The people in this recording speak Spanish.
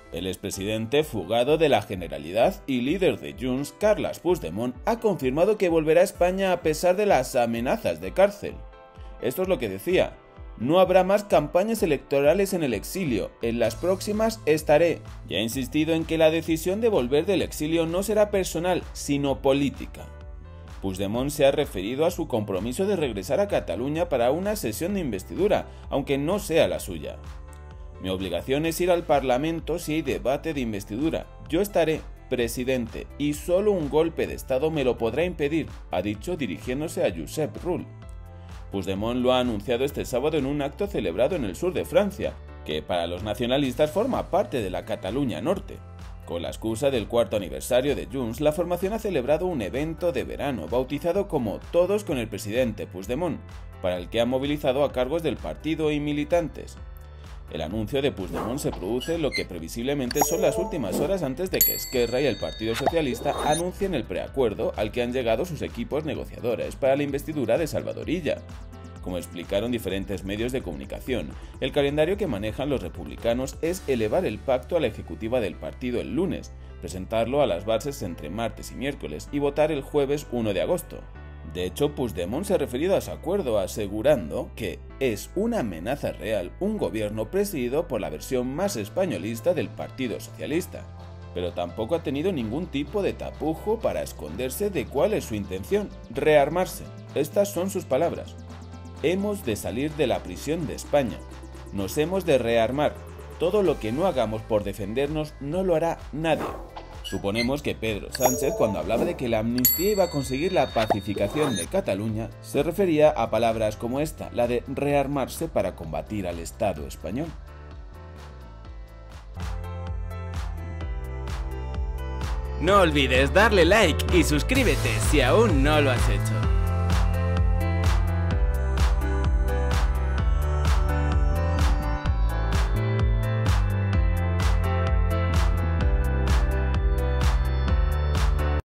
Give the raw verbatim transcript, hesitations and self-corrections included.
El expresidente fugado de la Generalidad y líder de Junts, Carles Puigdemont, ha confirmado que volverá a España a pesar de las amenazas de cárcel. Esto es lo que decía: no habrá más campañas electorales en el exilio, en las próximas estaré. Y ha insistido en que la decisión de volver del exilio no será personal, sino política. Puigdemont se ha referido a su compromiso de regresar a Cataluña para una sesión de investidura, aunque no sea la suya. Mi obligación es ir al Parlamento si hay debate de investidura. Yo estaré, presidente, y solo un golpe de Estado me lo podrá impedir, ha dicho dirigiéndose a Josep Rull. Puigdemont lo ha anunciado este sábado en un acto celebrado en el sur de Francia, que para los nacionalistas forma parte de la Cataluña Norte. Con la excusa del cuarto aniversario de Junts, la formación ha celebrado un evento de verano bautizado como Todos con el presidente Puigdemont, para el que ha movilizado a cargos del partido y militantes. El anuncio de Puigdemont se produce lo que previsiblemente son las últimas horas antes de que Esquerra y el Partido Socialista anuncien el preacuerdo al que han llegado sus equipos negociadores para la investidura de Salvador Illa. Como explicaron diferentes medios de comunicación, el calendario que manejan los republicanos es elevar el pacto a la ejecutiva del partido el lunes, presentarlo a las bases entre martes y miércoles y votar el jueves uno de agosto. De hecho, Puigdemont se ha referido a su acuerdo asegurando que es una amenaza real un gobierno presidido por la versión más españolista del Partido Socialista, pero tampoco ha tenido ningún tipo de tapujo para esconderse de cuál es su intención: rearmarse. Estas son sus palabras: hemos de salir de la prisión de España, nos hemos de rearmar, todo lo que no hagamos por defendernos no lo hará nadie. Suponemos que Pedro Sánchez, cuando hablaba de que la amnistía iba a conseguir la pacificación de Cataluña, se refería a palabras como esta, la de rearmarse para combatir al Estado español. No olvides darle like y suscríbete si aún no lo has hecho.